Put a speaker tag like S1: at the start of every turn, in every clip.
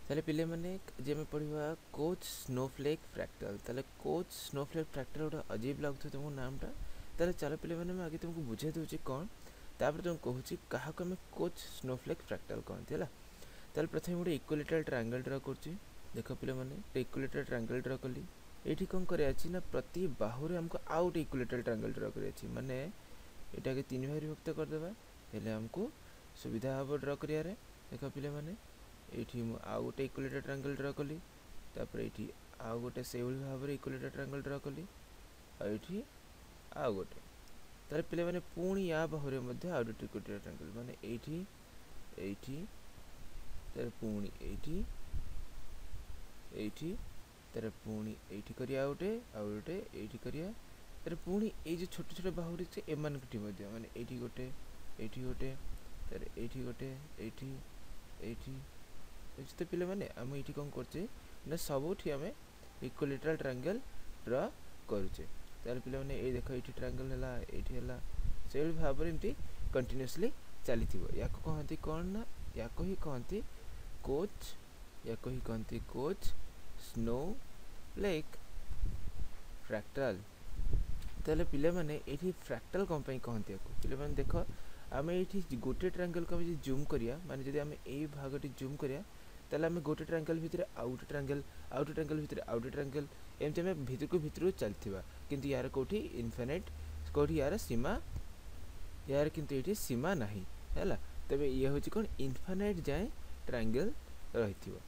S1: ताले पिले माने जे में पढ़िबा कोच स्नोफ्लेक फ्रैक्टल। ताले कोच स्नोफ्लेक फ्रैक्टल गोटे अजीब लगुत तुमको नामटा। ताले चलो पिले माने मैं आगे तुमको बुझे दूची कौन तापर तुम कहूची क्या आम कोच स्नोफ्लेक फ्रैक्टल कहते है। ताले प्रथम गोटे इक्विलेटरल ट्रायंगल ड्रा करची। देख पिले माने इक्विलेटरल ट्रायंगल ड्रा कली। एठी कौन करियाछि ना प्रति बाहुरे हमको आउ गोटे इक्विलेटरल ट्रायंगल ड्रा करियाछि। माने एटा के तीन भाग विभक्त कर देबा हेले हमको सुविधा हबो ड्रा करिया रे। देख पिले माने एठी मु आउ गोटे इक्विलेटरल ट्रायंगल ड्रा कली। तापर एठी आउ गोटे से भली भाव रे इक्विलेटरल ट्रायंगल ड्रा कली। आ एठी आउ गोटे तारे पिले माने पुणी या बाहुरे मध्ये आउ गोटे इक्विलेटरल ट्रायंगल माने एठी एठी तारे पुणी एठी एठी तारे पुणी एठी करिया आउ गोटे एठी करिया तारे पुणी ए जो छोटे छोटे बाहुरे से एमान कटी मध्ये माने एठी गोटे तारे एठी गोटे एठी एठी तो पिले माने हम एठी कोन करचे ना सबोठी हमें इक्विलेटरल ट्रायंगल ड्रा करूचे। तारे पिले माने ए देखो एठी ट्रायंगल हला एठी हला से भाव रे एमती कंटीन्यूअसली चलीथिबो। याको कहंती कोन ना याको ही कहंती कोच याको ही कहंती कोच स्नो फ्लेक फ्रैक्टल। ताले पिले माने एठी फ्रैक्टल कोन पई कहंती याको पिले माने देखो आमे एठी गोटे ट्रायंगल को जे जूम करिया माने जदि आमे ए भागटी जूम करिया ताले आमे गोटे ट्रायंगल भितरे आउट ट्रायंगल भितरे आउट ट्रायंगल एमते में भीतर को भीतर चलथिबा किंतु यार कोठी इनफिनिट कोठी यार सीमा यार किंतु एठी सीमा नाही हैला। तबे ये होची कोन इनफिनिट जाय ट्रायंगल रहिथिबो।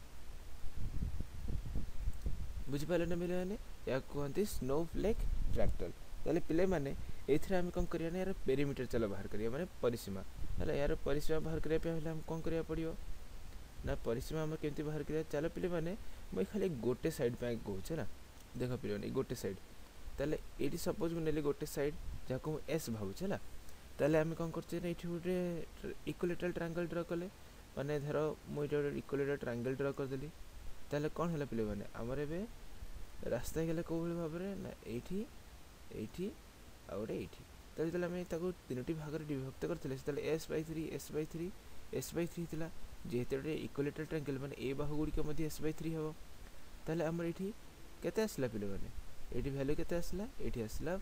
S1: बुझि पाले न मिले ने या कहंती स्नोफ्लेक फ्रैक्टल। ताले पिले माने एथरे हम कोन करिया ने यार पेरीमीटर चलो बाहर करिया माने परिसीमा हैला। यार परिसीमा बाहर करिया पे हम कोन करिया पड़ियो ना परिसीमा हम केमती बाहर करिया। चलो पिले माने मैं खाली गोटे साइड पे कहूछ ना देखो पिले माने गोटे साइड ताले एटी सपोज मैं नेली गोटे साइड जाको एस भाबुछ हैला। ताले हम कोन करछे ना एठी गोटे इक्विलेटरल ट्रायंगल ड्रा कले माने धरो मु एटा गोटे इक्विलेटरल ट्रायंगल ड्रा कर देली। ताले कोन हैला पिले माने हमर एबे रास्ता गेले को भली भाबरे ना एठी एठी आ गोटे एठी ताले ताले हम ताको तीनोटी भाग रे विभक्त करथिले ताले s/3 थिला जेते गोटे इक्विलेटरल ट्रायंगल माने ए बाहु गुडी के मध्ये s/3 हबो। ताले हमर एठी केते आसला पिले माने एठी वैल्यू केते आसला एठी आसला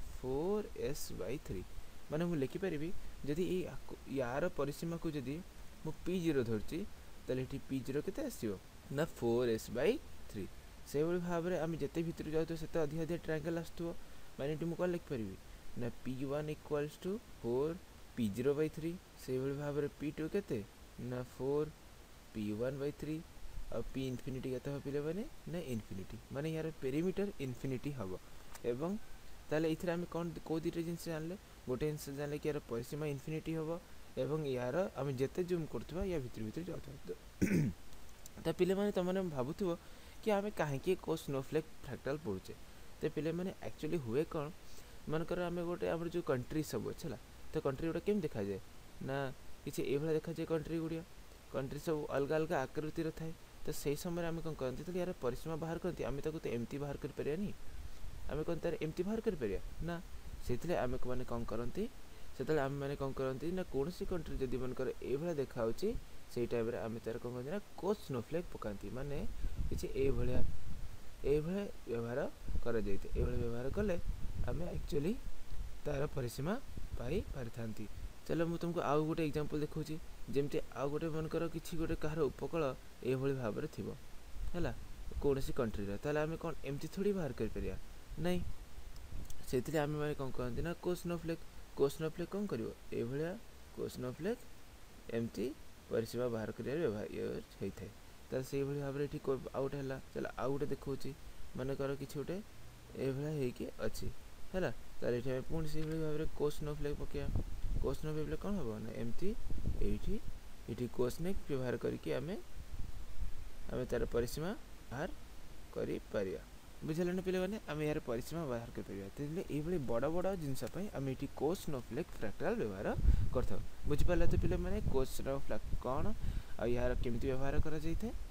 S1: 4s/3 माने मु लिखि परिबी जदि ए यार परिसीमा को जदि मु p0 धरची ताले एठी p0 केते आसीबो ना 4s/3। से भली भाव रे हम जते भीतर जाउ तो सेते अधिक अधिक ट्रायंगल आस्तुओ माने एठी मु कोन लिख परिबी ना p1 इक्वल्स टू 4 p0/3 से भली भाव रे p2 केते ना 4 p1/3 और p इंफिनिटी केते हो पिले माने ना इंफिनिटी माने यार पेरीमीटर इंफिनिटी हबो। एवं ताले इथरे हम कोन को दिटे जिंस जानले गोटे जिंस जानले कि यार परिसीमा इंफिनिटी हबो एवं यार हम जते जूम करथबा या भीतर भीतर जाउथबा। त पिले माने तमने भाबुथबो कि आमे काहे के को स्नोफ्लेक फ्रैक्टल पढुचे। त पिले माने एक्चुअली हुए कोन मन कर आमे गोटे हमर जो कंट्री सब छला तो कंट्री गोटे केम देखा जाय ना किछि ए भला देखा जाय कंट्री सब अलग अलग आकृति र थाए। तो सही समय आमे कोन करंती तो यार परिसीमा बाहर करंती आमे ताको तो एम्ति बाहर कर परियानी आमे कोन तार एम्ति बाहर कर परिया ना सेतले आमे को माने कोन करंती सेतले आमे माने कोन करंती ना कोनसी कंट्री जदी मन कर ए भला देखा होची सेही टाइम रे आमे तार कोन करंती ना कोच स्नोफ्लेक पकांती माने किछि ए भला व्यवहार कर जायते ए भला व्यवहार कले आमे एक्चुअली तार परिसीमा पाई पारथांती। चलो मु तुमको आउ गोटे एग्जांपल देखौची जेमते आउ गोटे मन कर किछि गोटे कहार उपकूल ए भली भाव रे थिबो हैला कोनसी कंट्री रे ताले आमे कोन एम्ति थोड़ी बाहर कर परिया नहीं सेतिले आमे माने कोन कहंती ना कोच स्नोफ्लेक कोन करिवो ए भलिया कोच स्नोफ्लेक एम्ति परिसीमा बाहर करिया व्यवहार हेइ थाए। ताले सेही भली भाव रे एठी आउट हैला। चलो आउ गोटे देखौची माने कर किछि गोटे ए भलिया हेइ के अछि हैला। ताले एठी आमे पुणी सेही भली भाव रे कोच स्नोफ्लेक पकिया कोच स्नोफ्लेक कोन हबो ना एम्ति एठी कोच स्नोफ्लेक व्यवहार करके आमे तार परिसीमा बाहर करि परिया। बुझले न पिले माने आमे यार परिसीमा बाहर कर परिया तेले ए भली बड़ बड़ जिंस पई आमे एठी कोच स्नोफ्लेक फ्रैक्टल व्यवहार करथौ। बुझि पाले तो पिले माने कोच स्नोफ्लेक कोन आ यार केमति व्यवहार करा जाय थे।